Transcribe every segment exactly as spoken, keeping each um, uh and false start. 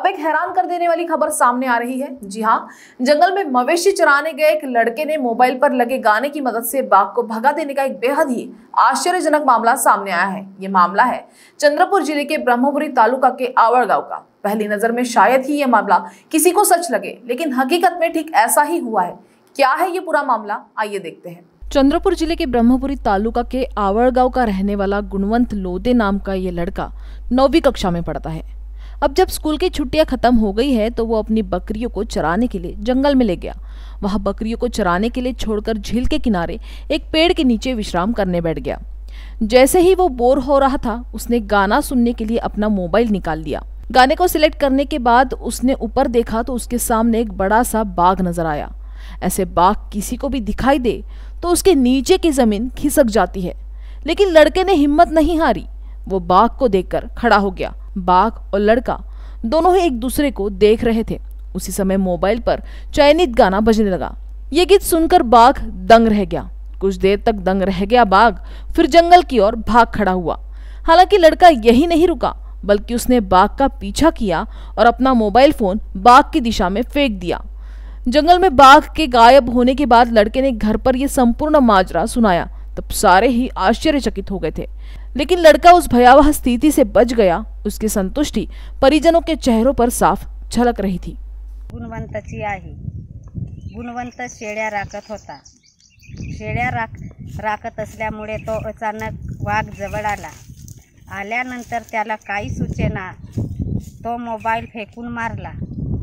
अब एक हैरान कर देने वाली खबर सामने आ रही है। जी हाँ, जंगल में मवेशी चराने गए एक लड़के ने मोबाइल पर लगे गाने की मदद से बाघ को भगा देने का एक बेहद ही आश्चर्यजनक मामला सामने आया है। ये मामला है चंद्रपुर जिले के ब्रह्मपुरी तालुका के आवड़ गांव का। पहली नजर में शायद ही ये मामला किसी को सच लगे, लेकिन हकीकत में ठीक ऐसा ही हुआ है। क्या है ये पूरा मामला, आइए देखते हैं। चंद्रपुर जिले के ब्रह्मपुरी तालुका के आवड़ गांव का रहने वाला गुणवंत लोदे नाम का ये लड़का नौवीं कक्षा में पढ़ता है। अब जब स्कूल की छुट्टियां खत्म हो गई है तो वो अपनी बकरियों को चराने के लिए जंगल में ले गया। वहां बकरियों को चराने के लिए छोड़कर झील के किनारे एक पेड़ के नीचे विश्राम करने बैठ गया। जैसे ही वो बोर हो रहा था, उसने गाना सुनने के लिए अपना मोबाइल निकाल लिया। गाने को सिलेक्ट करने के बाद उसने ऊपर देखा तो उसके सामने एक बड़ा सा बाघ नजर आया। ऐसे बाघ किसी को भी दिखाई दे तो उसके नीचे की जमीन खिसक जाती है, लेकिन लड़के ने हिम्मत नहीं हारी। वो बाघ को देखकर खड़ा हो गया। बाघ और लड़का दोनों ही एक दूसरे को देख रहे थे। उसी समय मोबाइल पर चयनित गाना बजने लगा। ये गीत सुनकर बाघ दंग रह गया। कुछ देर तक दंग रह गया बाघ, फिर जंगल की ओर भाग खड़ा हुआ। हालांकि लड़का यही नहीं रुका, बल्कि उसने बाघ का पीछा किया और अपना मोबाइल फोन बाघ की दिशा में फेंक दिया। जंगल में बाघ के गायब होने के बाद लड़के ने घर पर यह संपूर्ण माजरा सुनाया। तब सारे ही आश्चर्यचकित हो गए थे, लेकिन लड़का उस भयावह स्थिति से बच गया। उसकी संतुष्टि परिजनों के चेहरों पर साफ झलक रही थी। गुणवंतची आहे। गुणवंत शेळ्या राखत होता। शेळ्या राख राखत असल्यामुळे तो अचानक वाघ जवळ आला। आल्यानंतर त्याला काही सुचेना, तो मोबाईल फेकून मारला।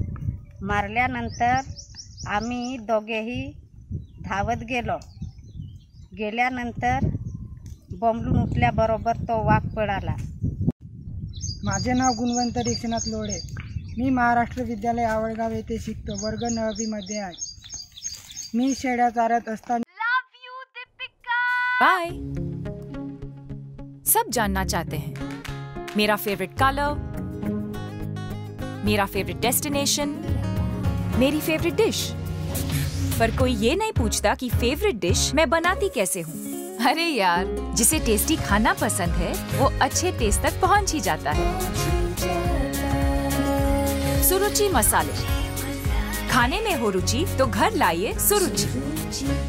मारल्यानंतर आम्ही दोघेही धावत गेलो। गेल्यानंतर बोंबलून उठल्याबरोबर तो वाघ पळाला। माझे नाव गुणवंत दीक्षनाथ लोढे। मी महाराष्ट्र विद्यालय आवळगाव येथे शिकतो। वर्ग नववीमध्ये आहे। मी शेळ्या चारत असताना बाय। सब जानना चाहते हैं मेरा फेवरेट कलर, मेरा फेवरेट डेस्टिनेशन, मेरी फेवरेट डिश, पर कोई ये नहीं पूछता कि फेवरेट डिश मैं बनाती कैसे हूँ। अरे यार, जिसे टेस्टी खाना पसंद है वो अच्छे टेस्ट तक पहुँच ही जाता है। सुरुचि मसाले, खाने में हो रुचि तो घर लाइए सुरुचि।